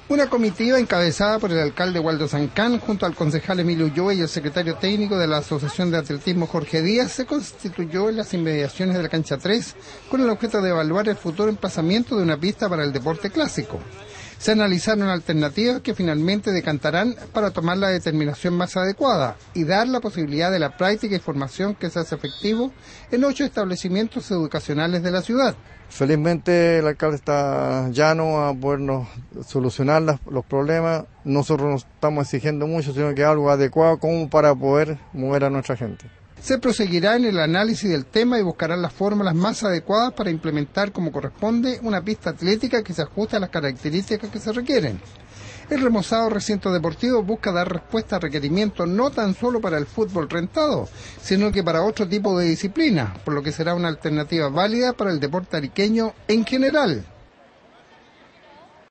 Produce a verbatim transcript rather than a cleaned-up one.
Una comitiva encabezada por el alcalde Waldo Zancán junto al concejal Emilio Ulloa y el secretario técnico de la Asociación de Atletismo Jorge Díaz se constituyó en las inmediaciones de la cancha tres con el objeto de evaluar el futuro emplazamiento de una pista para el deporte clásico. Se analizaron alternativas que finalmente decantarán para tomar la determinación más adecuada y dar la posibilidad de la práctica y formación que se hace efectivo en ocho establecimientos educacionales de la ciudad. Felizmente el alcalde está llano a podernos solucionar las, los problemas. Nosotros no estamos exigiendo mucho, sino que algo adecuado como para poder mover a nuestra gente. Se proseguirá en el análisis del tema y buscarán las fórmulas más adecuadas para implementar como corresponde una pista atlética que se ajuste a las características que se requieren. El remozado recinto deportivo busca dar respuesta a requerimientos no tan solo para el fútbol rentado, sino que para otro tipo de disciplina, por lo que será una alternativa válida para el deporte ariqueño en general.